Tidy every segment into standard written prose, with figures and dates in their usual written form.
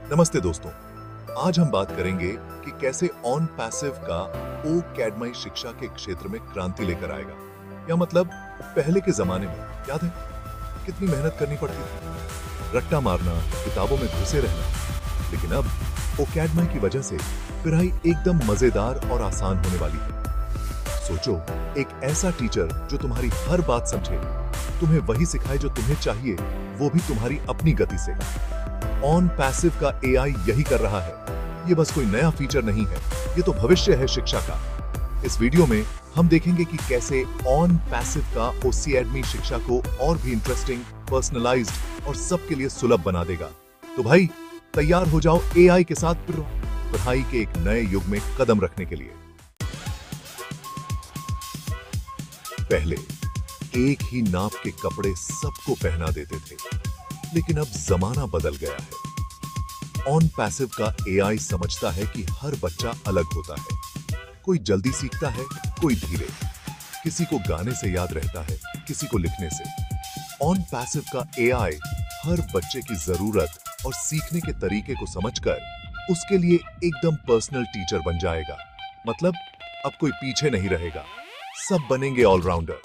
नमस्ते दोस्तों, आज हम बात करेंगे कि कैसे ऑन पैसिव का ओकेडमी शिक्षा के क्षेत्र में क्रांति लेकर आएगा। या मतलब पहले के जमाने में याद है कितनी मेहनत करनी पड़ती थी, रट्टा मारना, किताबों में घुसे रहना, लेकिन अब ओकेडमी की वजह से पढ़ाई एकदम मजेदार और आसान होने वाली है। सोचो, एक ऐसा टीचर जो तुम्हारी हर बात समझे, तुम्हें वही सिखाए जो तुम्हें चाहिए, वो भी तुम्हारी अपनी गति से। ऑन पैसिव का एआई यही कर रहा है। ये बस कोई नया फीचर नहीं है, ये तो भविष्य है शिक्षा का। इस वीडियो में हम देखेंगे कि कैसे ऑन पैसिव का ओकेडमी शिक्षा को और भी इंटरेस्टिंग, पर्सनलाइज्ड और सबके लिए सुलभ बना देगा। तो भाई तैयार हो जाओ एआई के साथ पढ़ाई के एक नए युग में कदम रखने के लिए। पहले एक ही नाप के कपड़े सबको पहना देते थे, लेकिन अब जमाना बदल गया है। ऑन पैसिव का एआई समझता है कि हर बच्चा अलग होता है। कोई जल्दी सीखता है, कोई धीरे, किसी को गाने से याद रहता है, किसी को लिखने से। ऑन पैसिव का एआई हर बच्चे की जरूरत और सीखने के तरीके को समझकर उसके लिए एकदम पर्सनल टीचर बन जाएगा। मतलब अब कोई पीछे नहीं रहेगा, सब बनेंगे ऑलराउंडर।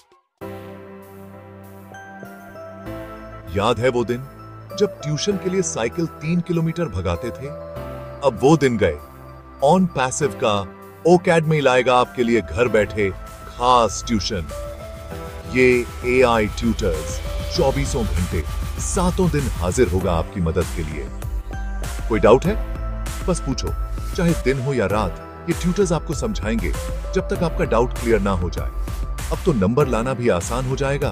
याद है वो दिन जब ट्यूशन के लिए साइकिल 3 किलोमीटर भगाते थे? अब वो दिन गए। ऑन पैसिव का ओकेडमी लाएगा आपके लिए घर बैठे खास ट्यूशन। ये एआई ट्यूटर्स 24 घंटे 7 दिन हाजिर होगा आपकी मदद के लिए। कोई डाउट है? बस पूछो, चाहे दिन हो या रात, ये ट्यूटर्स आपको समझाएंगे जब तक आपका डाउट क्लियर ना हो जाए। अब तो नंबर लाना भी आसान हो जाएगा।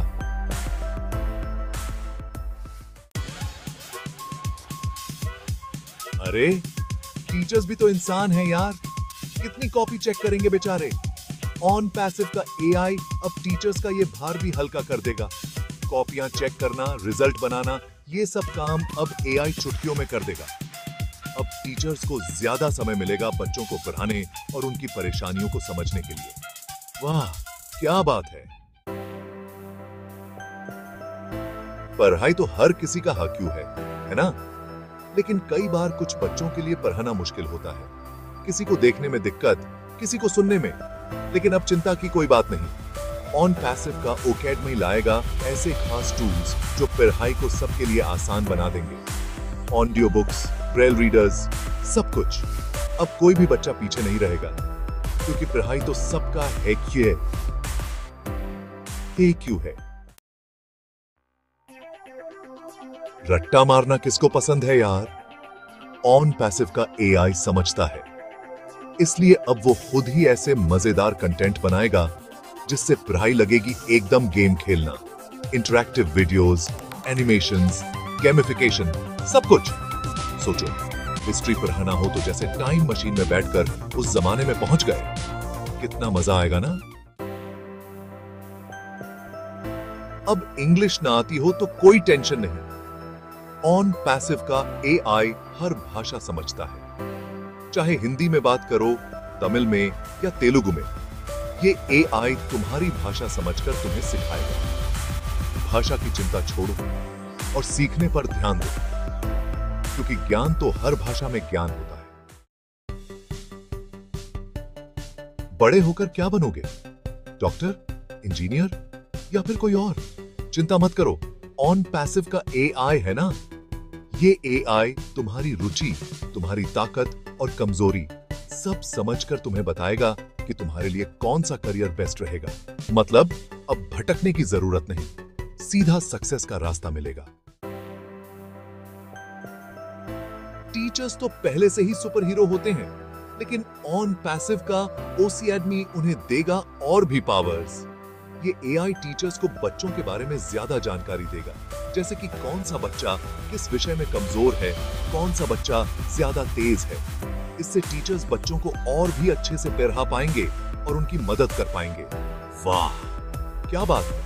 अरे टीचर्स भी तो इंसान हैं यार, कितनी कॉपी चेक करेंगे बेचारे। ऑन पैसिव का एआई अब टीचर्स का ये भार भी हल्का कर देगा। कॉपियां चेक करना, रिजल्ट बनाना, ये सब काम अब एआई चुटकियों में कर देगा। अब टीचर्स को ज्यादा समय मिलेगा बच्चों को पढ़ाने और उनकी परेशानियों को समझने के लिए। वाह क्या बात है। पढ़ाई तो हर किसी का हक है ना? लेकिन कई बार कुछ बच्चों के लिए पढ़ाना मुश्किल होता है। किसी को देखने में दिक्कत, किसी को सुनने में। लेकिन अब चिंता की कोई बात नहीं। ऑन पैसिव का ओकेडमी लाएगा ऐसे खास टूल्स जो पढ़ाई को सबके लिए आसान बना देंगे। ऑडियो बुक्स, ब्रेल रीडर्स, सब कुछ। अब कोई भी बच्चा पीछे नहीं रहेगा, क्योंकि पढ़ाई तो सबका है। क्यों है? रट्टा मारना किसको पसंद है यार? ऑन पैसिव का एआई समझता है, इसलिए अब वो खुद ही ऐसे मजेदार कंटेंट बनाएगा जिससे पढ़ाई लगेगी एकदम गेम खेलना। इंटरैक्टिव वीडियोस, एनिमेशंस, गेमिफिकेशन, सब कुछ। सोचो, हिस्ट्री पढ़ाना हो तो जैसे टाइम मशीन में बैठकर उस जमाने में पहुंच गए। कितना मजा आएगा ना? अब इंग्लिश ना आती हो तो कोई टेंशन नहीं। ऑन पैसिव का एआई हर भाषा समझता है। चाहे हिंदी में बात करो, तमिल में या तेलुगु में, ये एआई तुम्हारी भाषा समझकर तुम्हें सिखाएगा। भाषा की चिंता छोड़ो और सीखने पर ध्यान दो, क्योंकि ज्ञान तो हर भाषा में ज्ञान होता है। बड़े होकर क्या बनोगे? डॉक्टर, इंजीनियर या फिर कोई और? चिंता मत करो, ऑन पैसिव का एआई है ना। ये एआई तुम्हारी रुचि, तुम्हारी ताकत और कमजोरी सब समझकर तुम्हें बताएगा कि तुम्हारे लिए कौन सा करियर बेस्ट रहेगा। मतलब अब भटकने की जरूरत नहीं, सीधा सक्सेस का रास्ता मिलेगा। टीचर्स तो पहले से ही सुपर हीरो होते हैं, लेकिन ऑन पैसिव का ओकेडमी उन्हें देगा और भी पावर्स। ये एआई टीचर्स को बच्चों के बारे में ज्यादा जानकारी देगा, जैसे कि कौन सा बच्चा किस विषय में कमजोर है, कौन सा बच्चा ज्यादा तेज है। इससे टीचर्स बच्चों को और भी अच्छे से पढ़ा पाएंगे और उनकी मदद कर पाएंगे। वाह क्या बात है।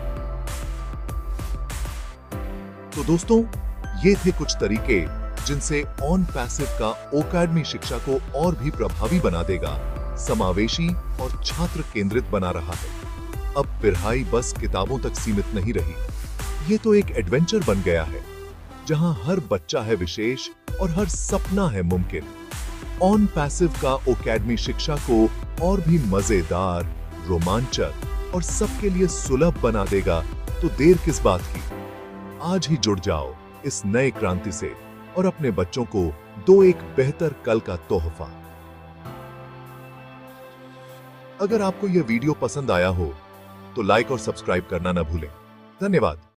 तो दोस्तों, ये थे कुछ तरीके जिनसे ऑन पैसिव का ओकेडमी शिक्षा को और भी प्रभावी बना देगा, समावेशी और छात्र केंद्रित बना रहा है। अब पढ़ाई बस किताबों तक सीमित नहीं रही, ये तो एक एडवेंचर बन गया है, जहां हर बच्चा है विशेष और हर सपना है मुमकिन। ऑन पैसिव का ओकेडमी शिक्षा को और भी मजेदार, रोमांचक और सबके लिए सुलभ बना देगा, तो देर किस बात की। आज ही जुड़ जाओ इस नए क्रांति से और अपने बच्चों को दो एक बेहतर कल का तोहफा। अगर आपको यह वीडियो पसंद आया हो तो लाइक और सब्सक्राइब करना न भूलें। धन्यवाद।